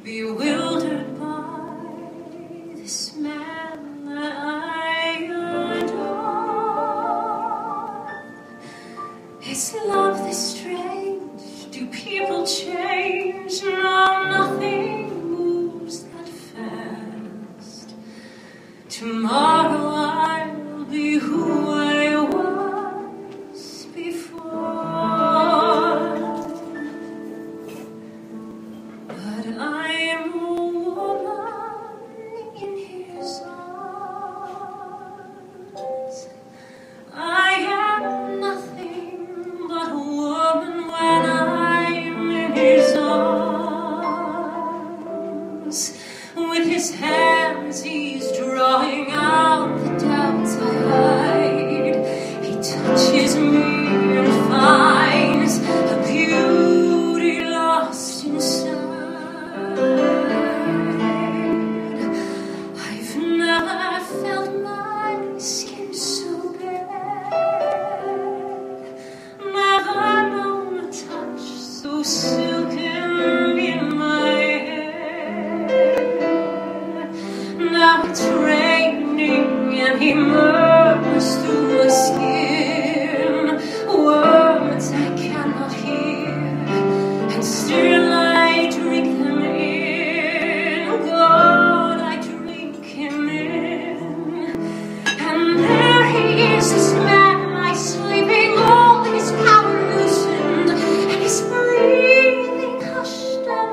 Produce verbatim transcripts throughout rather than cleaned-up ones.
bewildered by this man that I adore. Is love this strange? Do people change? No, nothing moves that fast. Tomorrow I'll be who I was before. But I am a woman in his arms. I am nothing but a woman when I'm in his arms. With his hands he's drawing out the doubts I hide. He touches me and finds a beauty lost inside. I've never felt my skin so bare, never known a touch so silken in my hair. Now it's raining and he murmurs through my skin words I cannot hear, and still I drink them in. God, I drink him in. And there he is, this man lies sleeping, all his power loosened, and his breathing hushed and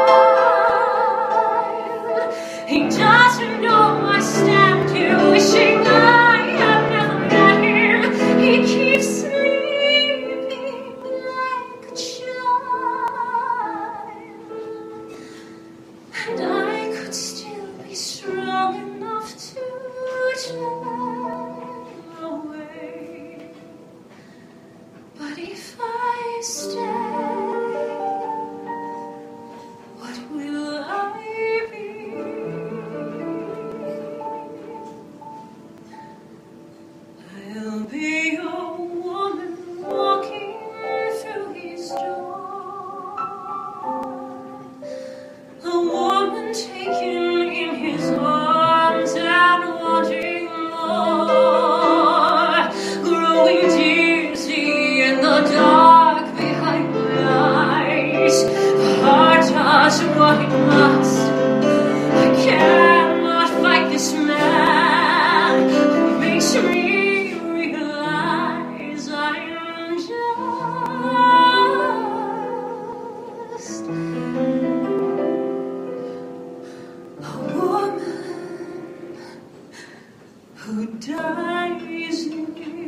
wild. He doesn't know I stand here wishing I had never met him. He keeps sleeping like a child, and I could still be strong enough to turn away. But if I stay, what will I be? I'll be a woman walking through his door, a woman taken in his arms and wanting more, growing dizzy in the dark behind my eyes. The heart does what it must. I cannot fight this man who makes me realize I'm just a woman who dies in